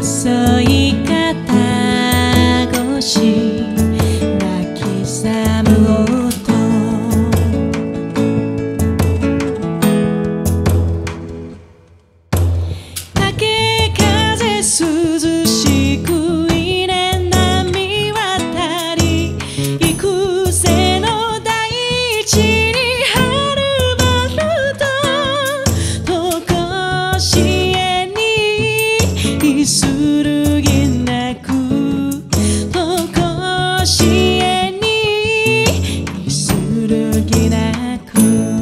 遅い肩越し泣き覚む音竹風涼しくいね波渡り幾世の大地にはるばるととこしえにするぎなくとこしえにするぎなく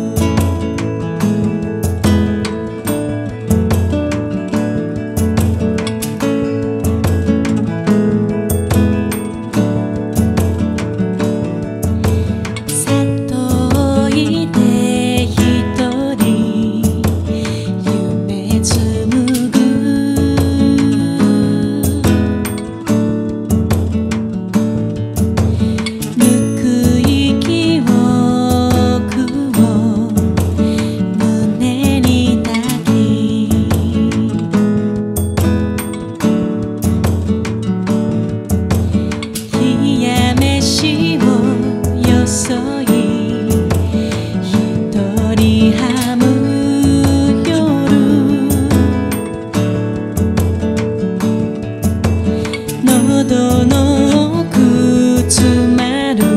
喉の奥詰まる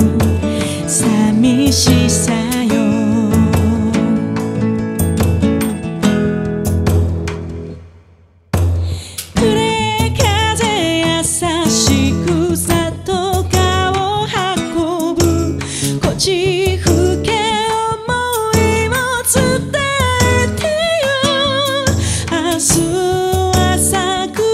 寂しさよ暮れ風優しく里川を運ぶこち吹け想いを伝えてよ明日浅く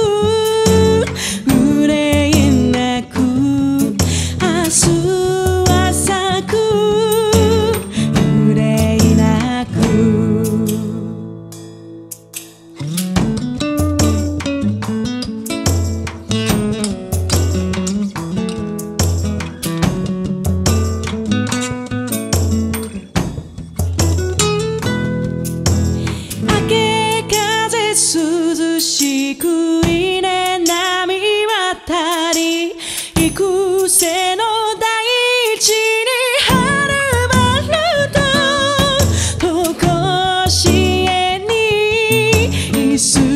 涼しくいね波渡り幾世の大地にはるばるととこしえにす